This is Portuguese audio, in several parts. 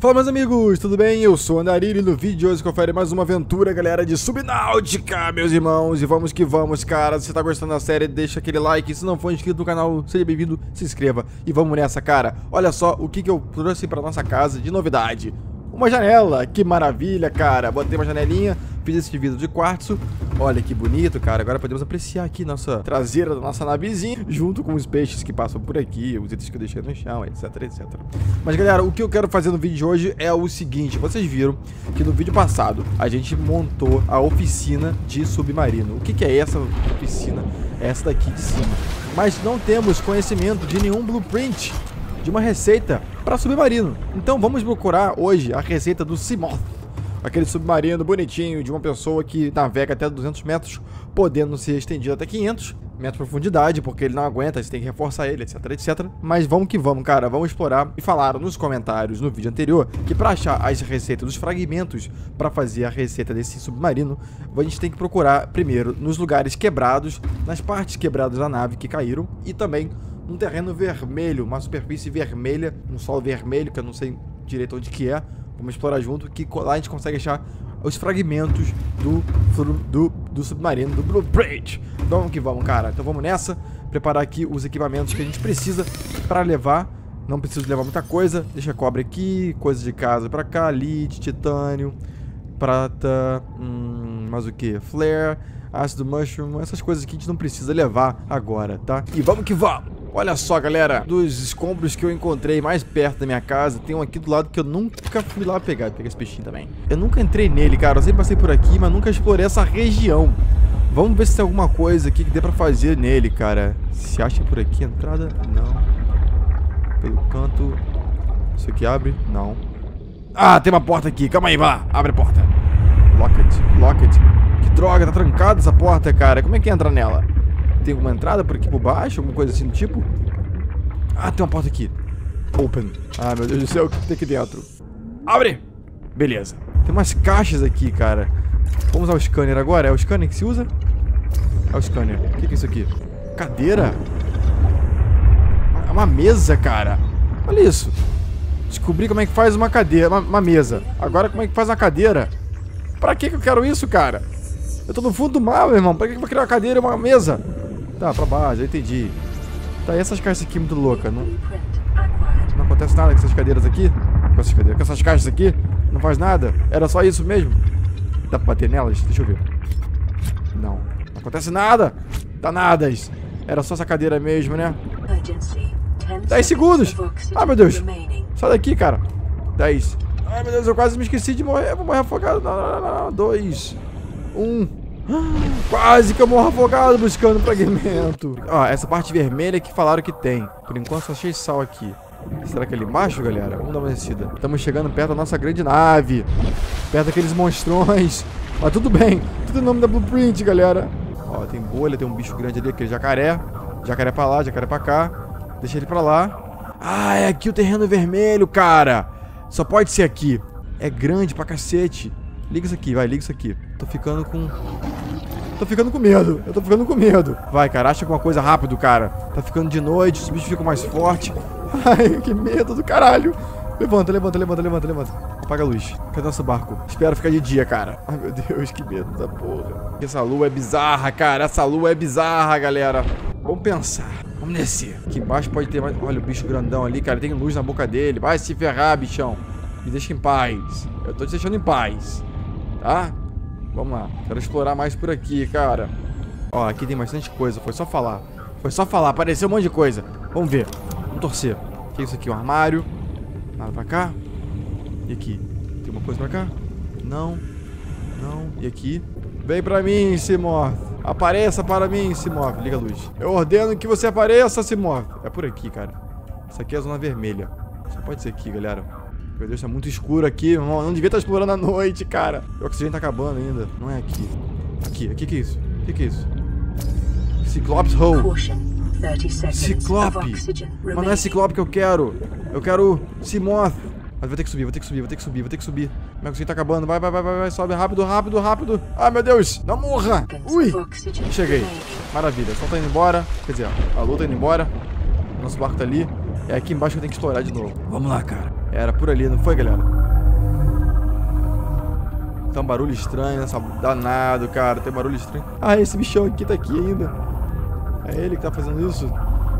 Fala, meus amigos, tudo bem? Eu sou o Andarilho e no vídeo de hoje confere mais uma aventura, galera, de Subnáutica, meus irmãos. E vamos que vamos, cara. Se você tá gostando da série, deixa aquele like. Se não for inscrito no canal, seja bem-vindo, se inscreva. E vamos nessa, cara. Olha só o que eu trouxe pra nossa casa de novidade. Uma janela, que maravilha, cara. Botei uma janelinha, fiz esse vidro de quartzo. Olha que bonito, cara. Agora podemos apreciar aqui nossa traseira da nossa navezinha, junto com os peixes que passam por aqui, os itens que eu deixei no chão, etc, etc. Mas, galera, o que eu quero fazer no vídeo de hoje é o seguinte. Vocês viram que no vídeo passado a gente montou a oficina de submarino. O que é essa oficina? É essa daqui de cima. Mas não temos conhecimento de nenhum blueprint de uma receita para submarino. Então vamos procurar hoje a receita do Seamoth, aquele submarino bonitinho de uma pessoa que navega até 200 metros, podendo ser estendido até 500 metros de profundidade, porque ele não aguenta, você tem que reforçar ele, etc, etc. Mas vamos que vamos, cara, vamos explorar. E falaram nos comentários no vídeo anterior que para achar as receitas dos fragmentos para fazer a receita desse submarino, a gente tem que procurar primeiro nos lugares quebrados, nas partes quebradas da nave que caíram, e também um terreno vermelho, uma superfície vermelha, um solo vermelho, que eu não sei direito onde que é. Vamos explorar junto, que lá a gente consegue achar os fragmentos do submarino, do Blueprint. Vamos que vamos, cara. Então vamos nessa, preparar aqui os equipamentos que a gente precisa para levar. Não preciso levar muita coisa. Deixa cobre aqui, coisas de casa para cá, lead, titânio, prata, mais o que? Flare, ácido mushroom, essas coisas que a gente não precisa levar agora, tá? E vamos que vamos! Olha só, galera, dos escombros que eu encontrei mais perto da minha casa, tem um aqui do lado que eu nunca fui lá pegar. Peguei esse peixinho também. Eu nunca entrei nele, cara. Eu sempre passei por aqui, mas nunca explorei essa região. Vamos ver se tem alguma coisa aqui que dê pra fazer nele, cara. Se acha por aqui a entrada? Não. Pelo canto. Isso aqui abre? Não. Ah, tem uma porta aqui. Calma aí, vá. Abre a porta. Locket. Que droga, tá trancada essa porta, cara. Como é que entra nela? Tem alguma entrada por aqui por baixo? Alguma coisa assim do tipo? Ah, tem uma porta aqui. Open. Ah, meu Deus do céu, o que tem aqui dentro? Abre! Beleza. Tem umas caixas aqui, cara. Vamos usar o scanner agora? É o scanner que se usa? É o scanner. O que é isso aqui? Cadeira? É uma mesa, cara. Olha isso. Descobri como é que faz uma cadeira, uma mesa. Agora como é que faz uma cadeira? Pra que eu quero isso, cara? Eu tô no fundo do mar, meu irmão. Pra que eu vou criar uma cadeira e uma mesa? Tá, pra baixo, já entendi. Tá, e essas caixas aqui muito loucas? Não acontece nada com essas cadeiras aqui? Com essas caixas aqui? Não faz nada? Era só isso mesmo? Dá pra bater nelas? Deixa eu ver. Não acontece nada. Danadas. Era só essa cadeira mesmo, né? 10 segundos. Ah, meu Deus. Sai daqui, cara. 10. Ai, meu Deus, eu quase me esqueci de morrer. Eu vou morrer afogado. Não. 2. 1. Quase que eu morro afogado buscando fragmento. Ó, essa parte vermelha que falaram que tem. Por enquanto só achei sal aqui. Será que é ali embaixo, galera? Vamos dar uma descida. Estamos chegando perto da nossa grande nave. Perto daqueles monstrões. Mas tudo bem. Tudo em nome da Blueprint, galera. Ó, tem bolha, tem um bicho grande ali, aquele jacaré. Jacaré pra lá, jacaré pra cá. Deixa ele pra lá. Ah, é aqui o terreno vermelho, cara. Só pode ser aqui. É grande pra cacete. Liga isso aqui, vai, liga isso aqui. Tô ficando com medo. Eu tô ficando com medo. Vai, cara, acha alguma coisa rápido, cara. Tá ficando de noite, os bichos ficam mais fortes. Ai, que medo do caralho. Levanta. Apaga a luz. Cadê nosso barco? Espero ficar de dia, cara. Ai, meu Deus, que medo da porra. Essa lua é bizarra, cara. Essa lua é bizarra, galera. Vamos pensar. Vamos descer. Aqui embaixo pode ter mais... Olha o bicho grandão ali, cara. Tem luz na boca dele. Vai se ferrar, bichão. Me deixa em paz. Eu tô te deixando em paz. Tá? Vamos lá. Quero explorar mais por aqui, cara. Ó, aqui tem bastante coisa. Foi só falar. Apareceu um monte de coisa. Vamos ver. Vamos torcer. O que é isso aqui? Um armário. Nada pra cá. E aqui? Tem uma coisa pra cá? Não. E aqui? Vem pra mim, Seamoth. Apareça para mim, Seamoth. Liga a luz. Eu ordeno que você apareça, Seamoth. É por aqui, cara. Isso aqui é a zona vermelha. Só pode ser aqui, galera. Meu Deus, tá muito escuro aqui. Não devia estar explorando à noite, cara. O oxigênio tá acabando ainda. Não é aqui. Aqui que é isso? O que é isso? Ciclope's Hole. Ciclope. Mas não é Ciclope que eu quero. Eu quero Seamoth. Mas vou ter que subir. Meu oxigênio tá acabando. Vai. Sobe rápido. Ai, meu Deus. Não morra. Ui. Cheguei. Maravilha. O sol tá indo embora. Quer dizer, a lua tá indo embora. Nosso barco tá ali. É aqui embaixo que eu tenho que explorar de novo. Vamos lá, cara. Era por ali, não foi, galera? Tá um barulho estranho, essa danado, cara. Tem barulho estranho. Ah, esse bichão aqui tá aqui ainda. É ele que tá fazendo isso?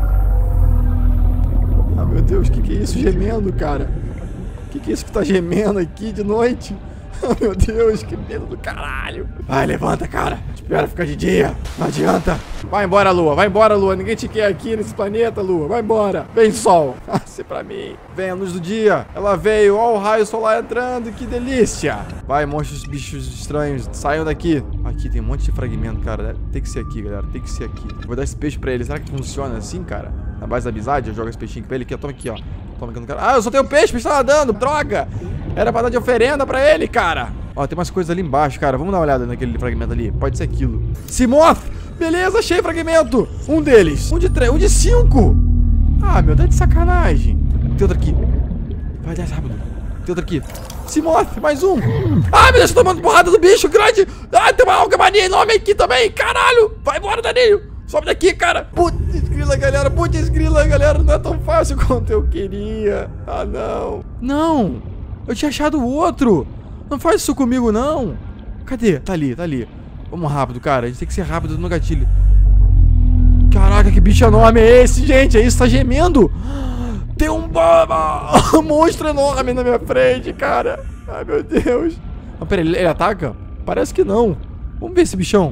Ah, meu Deus, que é isso gemendo, cara? Que é isso que tá gemendo aqui de noite? Oh, meu Deus, que medo do caralho. Vai, levanta, cara. Espera ficar de dia. Não adianta. Vai embora, Lua. Vai embora, Lua. Ninguém te quer aqui nesse planeta, Lua. Vai embora. Vem, Sol. Nasce pra mim. Vem a luz do dia. Ela veio. Ó o raio solar entrando. Que delícia. Vai, monstros, bichos estranhos. Saiam daqui. Aqui tem um monte de fragmento, cara. Tem que ser aqui, galera. Tem que ser aqui. Vou dar esse peixe pra ele. Será que funciona assim, cara? Na base da amizade, eu jogo esse peixinho pra ele aqui. Toma aqui, ó. Toma aqui no cara. Ah, eu só tenho peixe. O peixe tá nadando. Droga. Era pra dar de oferenda pra ele, cara. Ó, tem umas coisas ali embaixo, cara. Vamos dar uma olhada naquele fragmento ali. Pode ser aquilo. Simoth! Beleza, achei fragmento. Um deles. Um de 3. Um de 5. Ah, meu, tá de sacanagem. Tem outro aqui. Vai, desce rápido. Tem outro aqui. Simoth, mais um. Ah, meu Deus, tô tomando porrada do bicho grande. Ah, tem uma alga marinha enorme aqui também. Caralho. Vai embora, Danilo. Sobe daqui, cara. Putz grila, galera. Putz grila, galera. Não é tão fácil quanto eu queria. Ah, não. Não. Eu tinha achado o outro. Não faz isso comigo, não. Cadê? Tá ali, tá ali. Vamos rápido, cara. A gente tem que ser rápido no gatilho. Caraca, que bicho enorme é esse, gente? É isso, tá gemendo. Tem um monstro enorme na minha frente, cara. Ai, meu Deus. Mas pera, ele ataca? Parece que não. Vamos ver esse bichão.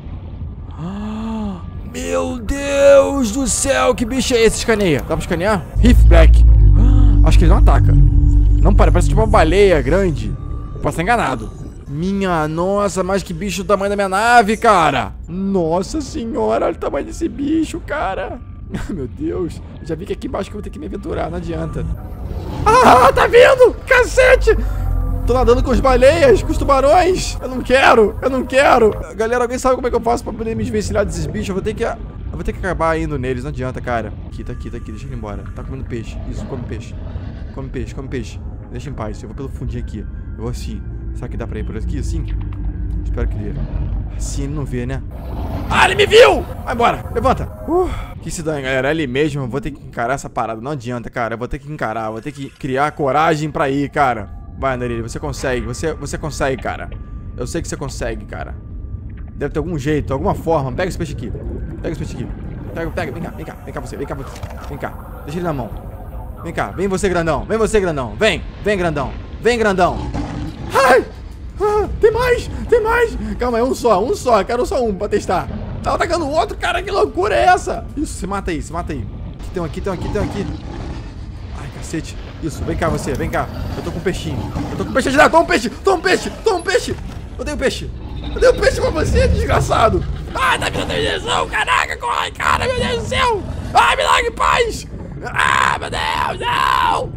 Meu Deus do céu, que bicho é esse? Escaneia. Dá pra escanear? Reef Black. Acho que ele não ataca. Não, parece tipo uma baleia grande. Eu posso estar enganado. Minha nossa, mas que bicho do tamanho da minha nave, cara. Nossa senhora, olha o tamanho desse bicho, cara. Meu Deus. Eu já vi que aqui embaixo que eu vou ter que me aventurar, não adianta. Ah, tá vindo! Cacete! Tô nadando com as baleias, com os tubarões. Eu não quero, eu não quero. Galera, alguém sabe como é que eu faço pra poder me desvencilhar desses bichos? Eu vou ter que acabar indo neles, não adianta, cara. Aqui, tá aqui, deixa ele ir embora. Tá comendo peixe. Isso, come peixe. Come peixe, come peixe. Deixa em paz, eu vou pelo fundinho aqui. Eu vou assim. Será que dá pra ir por aqui, assim? Espero que dê. Assim ele não vê, né? Ah, ele me viu! Vai embora, levanta. Que se dane, galera. É ali mesmo, eu vou ter que encarar essa parada. Não adianta, cara. Eu vou ter que encarar, vou ter que criar coragem pra ir, cara. Vai, Andarilho, você consegue. Você consegue, cara. Eu sei que você consegue, cara. Deve ter algum jeito, alguma forma. Pega esse peixe aqui. Pega esse peixe aqui. Pega, vem cá você. Vem cá. Deixa ele na mão. Vem cá, vem você, grandão. Vem, grandão. Ai! Ah, tem mais! Calma, é um só. Quero só um pra testar. Tá atacando o outro, cara, que loucura é essa? Isso, se mata aí. Tem um aqui. Ai, cacete. Isso, vem cá você, vem cá. Eu tô com um peixinho. Ajudar, toma um peixe. Eu dei o peixe pra você, desgraçado. Ai, tá vindo a direção, caraca, corre, cara, meu Deus do céu. Ai, me larga em paz. Ah, meu Deus, não.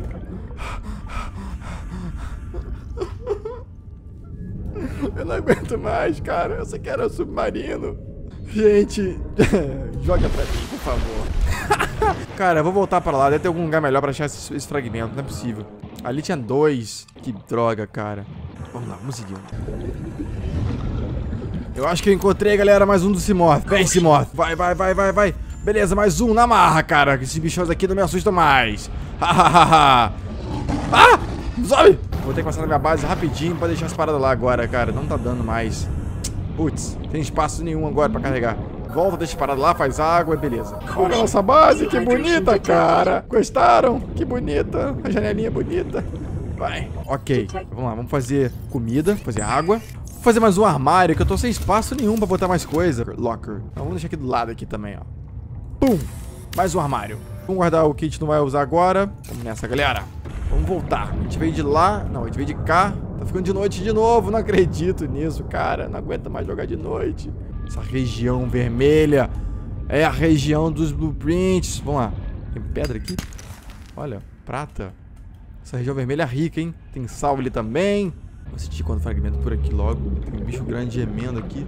Eu não aguento mais, cara. Eu só quero o submarino. Gente, joga pra mim, por favor. Cara, eu vou voltar pra lá. Deve ter algum lugar melhor pra achar esse fragmento. Não é possível. Ali tinha 2. Que droga, cara. Vamos lá, vamos seguir. Eu acho que eu encontrei, galera, mais um do Simoth. Vem, Simoth. Vai. Beleza, mais um na marra, cara. Esses bichos aqui não me assustam mais. Ah! Sobe! Vou ter que passar na minha base rapidinho pra deixar as paradas lá agora, cara. Não tá dando mais. Putz, tem espaço nenhum agora pra carregar. Volta, deixa parado lá, faz água e beleza. Olha a nossa base, que bonita, cara. Gostaram? Que bonita. A janelinha bonita. Vai. Ok, vamos lá, vamos fazer comida, fazer água. Vou fazer mais um armário, que eu tô sem espaço nenhum pra botar mais coisa. Locker. Então vamos deixar aqui do lado aqui também, ó. Pum! Mais um armário. Vamos guardar o que a gente não vai usar agora. Vamos nessa, galera. Vamos voltar. A gente veio de lá. Não, a gente veio de cá. Tá ficando de noite de novo. Não acredito nisso, cara. Não aguento mais jogar de noite. Essa região vermelha é a região dos blueprints. Vamos lá. Tem pedra aqui? Olha, prata. Essa região vermelha é rica, hein? Tem sal ali também. Vou assistir quando fragmento por aqui logo. Tem um bicho grande gemendo aqui.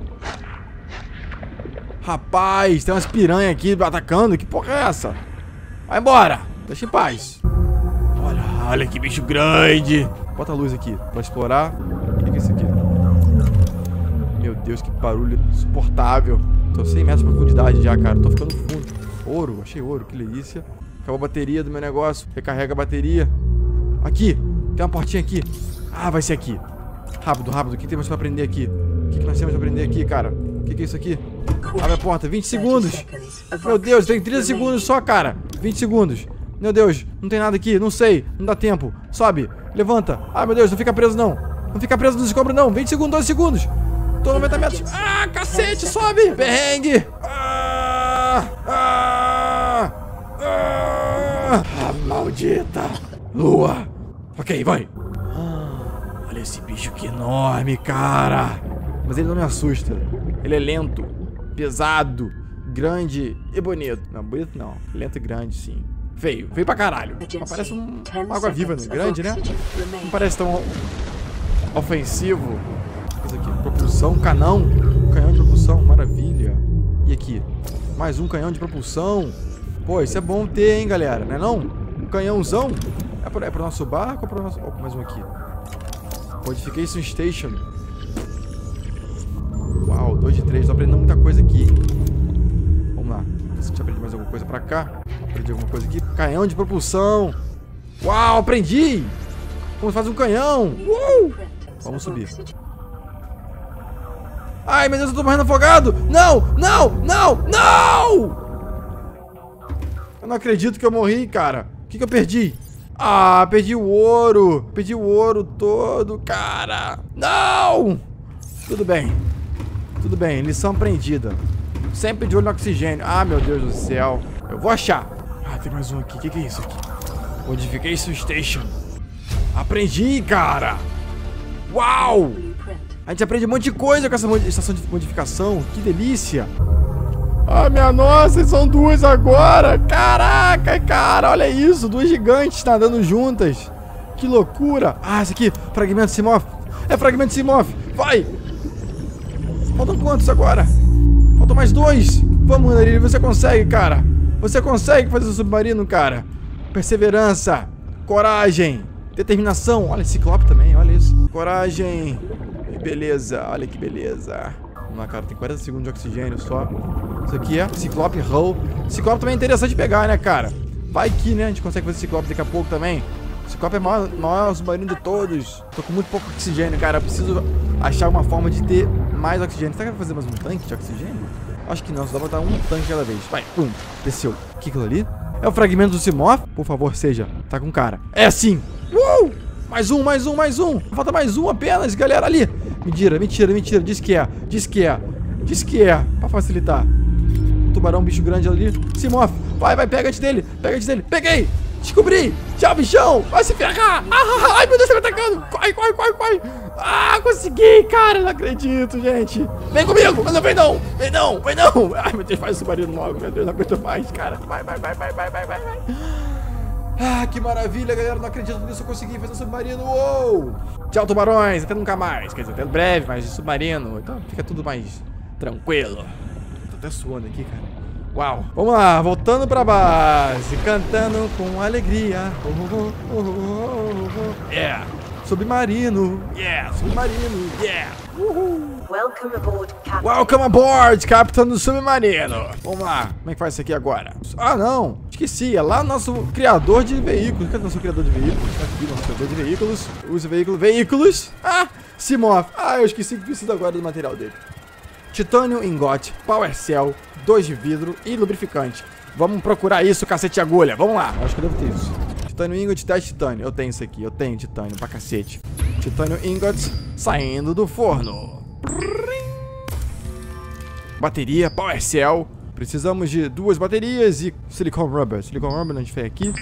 Rapaz, tem umas piranhas aqui atacando. Que porra é essa? Vai embora. Deixa em paz. Olha que bicho grande. Bota a luz aqui pra explorar. O que é isso aqui? Meu Deus, que barulho insuportável. Tô 100 metros de profundidade já, cara. Tô ficando fundo. Ouro, achei ouro, que delícia. Acabou a bateria do meu negócio. Recarrega a bateria. Aqui. Tem uma portinha aqui. Ah, vai ser aqui. Rápido, rápido. O que temos pra aprender aqui? O que nós temos pra aprender aqui, cara? O que é isso aqui? Abre a porta. 20 segundos. Meu Deus, tem 30 segundos só, cara. 20 segundos. Meu Deus, não tem nada aqui. Não sei. Não dá tempo. Sobe. Levanta. Ah, meu Deus, não fica preso, não. Não fica preso nos escombros, não. 20 segundos, 12 segundos. Tô 90 metros. Ah, cacete, sobe. Perrengue. Maldita. Lua. Ok, vai. Olha esse bicho que enorme, cara. Mas ele não me assusta. Ele é lento, pesado, grande e bonito. Não, bonito não. Lento e grande, sim. Feio. Feio pra caralho. Mas parece uma água-viva, né? Grande, né? Não parece tão ofensivo. Isso aqui. Propulsão, canhão. Canhão de propulsão, maravilha. E aqui? Mais um canhão de propulsão. Pô, isso é bom ter, hein, galera? Não é não? Um canhãozão. É pro nosso barco ou pro nosso... Oh, mais um aqui. Modification Station. Uau, 2 de 3. Tô aprendendo muita coisa aqui. Vamos lá. Se a gente aprende mais alguma coisa pra cá. Aprendi alguma coisa aqui. Canhão de propulsão. Uau, aprendi! Como faz um canhão. Vamos subir. Ai, meu Deus, eu tô morrendo afogado. Não, não, não, não! Eu não acredito que eu morri, cara. O que eu perdi? Ah, perdi o ouro. Perdi o ouro todo, cara. Não! Tudo bem. Tudo bem, lição aprendida. Sempre de olho no oxigênio. Ah, meu Deus do céu. Eu vou achar. Ah, tem mais um aqui. O que é isso aqui? Modification Station. Aprendi, cara. Uau! A gente aprende um monte de coisa com essa estação de modificação. Que delícia. Ah, minha nossa, são duas agora. Caraca, cara, olha isso. Duas gigantes nadando juntas. Que loucura. Ah, esse aqui, fragmento Simorph. É fragmento Simorph. Vai. Faltam quantos agora? Faltam mais 2. Vamos, Andarilho, você consegue, cara. Você consegue fazer o submarino, cara. Perseverança, coragem, determinação. Olha, Ciclope também, olha isso. Coragem. Beleza, olha que beleza. Vamos lá, cara, tem 40 segundos de oxigênio só. Isso aqui é Ciclope Hull. Ciclope também é interessante pegar, né, cara? Vai que, né, a gente consegue fazer Ciclope daqui a pouco também. Ciclope é o maior submarino de todos. Tô com muito pouco oxigênio, cara. Eu preciso achar uma forma de ter mais oxigênio. Será que vai fazer mais um tanque de oxigênio? Acho que não, só dá pra dar um tanque cada vez. Vai, pum, desceu. O que é aquilo ali? É o fragmento do Simorph? Por favor, seja. Tá com cara. É assim. Mais um, mais um, mais um. Falta mais um apenas, galera, ali. Mentira, mentira, mentira. Diz que é. Diz que é. Diz que é. Pra facilitar. Tubarão, bicho grande ali. Simorph. Vai, vai, pega antes dele. Pega antes dele. Peguei. Descobri. Tchau, bichão. Vai se ferrar. Ai, meu Deus, tá me atacando. Corre, corre, corre, corre. Ah, consegui, cara. Não acredito, gente. Vem comigo. Mas não vem não. Vem não, vem não. Ai, meu Deus, faz o submarino logo. Meu Deus, não aguento mais, cara. Vai, vai, vai, vai, vai, vai, vai. Ah, que maravilha, galera. Não acredito nisso. Eu consegui fazer um submarino. Uou. Tchau, tubarões. Até nunca mais. Quer dizer, até breve, mas de submarino. Então fica tudo mais tranquilo. Tô até suando aqui, cara. Uau. Vamos lá, voltando pra base. Cantando com alegria. Yeah. Submarino. Yeah. Submarino. Yeah. Welcome aboard, Captain. Welcome aboard, Capitão do Submarino. Vamos lá. Como é que faz isso aqui agora? Ah, não. Esqueci. É lá o nosso criador de veículos. Cadê o nosso criador de veículos? Tá aqui, nosso criador de veículos. Usa veículo. Veículos. Ah, Simorph. Ah, eu esqueci que precisa agora do material dele. Titânio Ingot, Power Cell, 2 de vidro e lubrificante. Vamos procurar isso, cacete e agulha. Vamos lá. Acho que eu devo ter isso. Titânio Ingot, 10 titânio. Eu tenho isso aqui. Eu tenho titânio pra cacete. Titânio Ingot saindo do forno. Bateria, Power Cell. Precisamos de 2 baterias e Silicon Rubber. Silicon Rubber a gente fez aqui.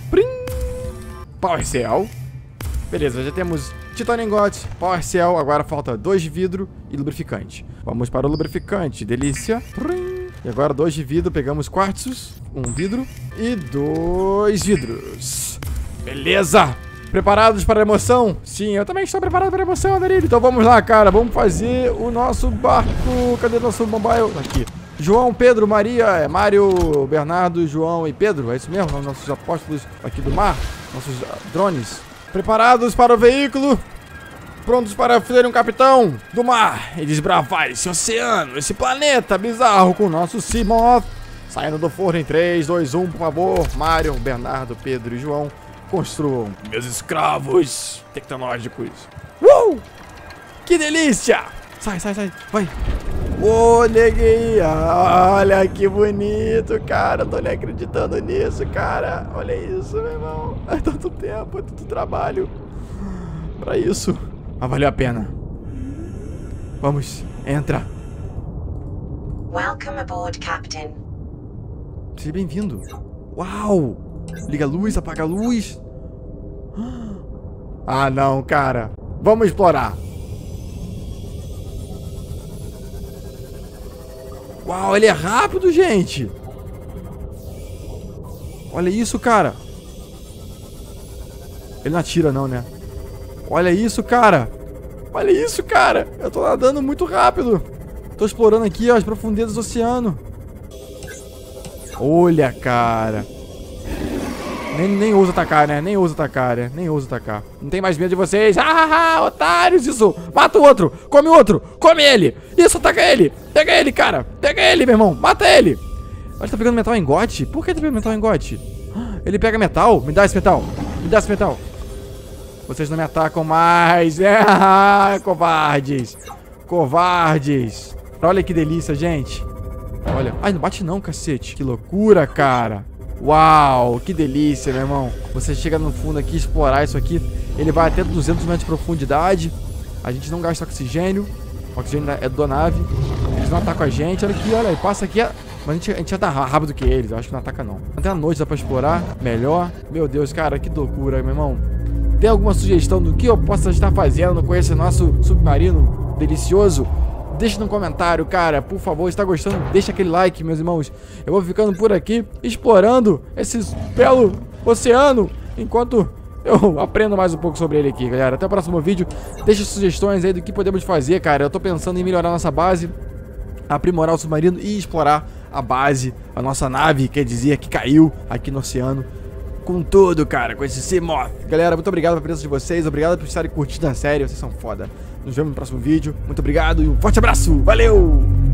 Power Cell. Beleza, já temos Titânio Ingot, Power Cell. Agora falta 2 de vidro e lubrificante. Vamos para o lubrificante. Delícia. E agora 2 de vidro. Pegamos quartzos, 1 vidro e 2 vidros. Beleza. Preparados para a emoção? Sim, eu também estou preparado para a emoção, Andarilho. Então vamos lá, cara. Vamos fazer o nosso barco. Cadê o nosso mobile? Aqui. João, Pedro, Maria, Mário, Bernardo, João e Pedro. É isso mesmo? São nossos apóstolos aqui do mar. Nossos drones. Preparados para o veículo. Prontos para ser um capitão do mar e desbravar esse oceano, esse planeta bizarro com o nosso Simorph. Saindo do forno em 3, 2, 1, por favor. Mário, Bernardo, Pedro e João. Construam meus escravos tecnológicos. Que delícia! Sai, sai, sai. Vai. Ô, neguinha. Olha que bonito, cara. Eu tô nem acreditando nisso, cara. Olha isso, meu irmão. É tanto tempo, é tanto trabalho pra isso. Mas valeu a pena. Vamos, entra. Welcome aboard, Captain. Seja bem-vindo. Uau! Liga a luz, apaga a luz. Ah, não, cara. Vamos explorar. Uau, ele é rápido, gente. Olha isso, cara. Ele não atira não, né? Olha isso, cara. Olha isso, cara. Eu tô nadando muito rápido. Tô explorando aqui, ó, as profundezas do oceano. Olha, cara. Nem ousa atacar, né? Nem ousa atacar, né? Nem ousa atacar. Não tem mais medo de vocês. Otários, isso. Mata o outro. Come o outro. Come ele. Isso, ataca ele. Pega ele, cara. Pega ele, meu irmão. Mata ele. Ele tá pegando metal em gote? Por que ele tá pegando metal em gote? Ele pega metal? Me dá esse metal. Me dá esse metal. Vocês não me atacam mais. Covardes. Covardes. Olha que delícia, gente. Olha. Ai, não bate não, cacete. Que loucura, cara. Uau, que delícia, meu irmão. Você chega no fundo aqui, explorar isso aqui. Ele vai até 200 metros de profundidade. A gente não gasta oxigênio. O oxigênio é da nave. Eles não atacam a gente. Olha aqui, olha aí. Passa aqui. Mas a gente já tá rápido que eles. Eu acho que não ataca, não. Até a noite dá pra explorar melhor. Meu Deus, cara, que loucura, meu irmão. Tem alguma sugestão do que eu possa estar fazendo com esse nosso submarino delicioso? Deixa no comentário, cara, por favor. Se tá gostando, deixa aquele like, meus irmãos. Eu vou ficando por aqui, explorando esse belo oceano, enquanto eu aprendo mais um pouco sobre ele aqui, galera. Até o próximo vídeo. Deixa sugestões aí do que podemos fazer, cara. Eu tô pensando em melhorar nossa base, aprimorar o submarino e explorar a base, a nossa nave, quer dizer, que caiu aqui no oceano. Com tudo, cara, com esse Seamoth. Galera, muito obrigado pela presença de vocês. Obrigado por estarem curtindo a série, vocês são foda. Nos vemos no próximo vídeo. Muito obrigado e um forte abraço. Valeu!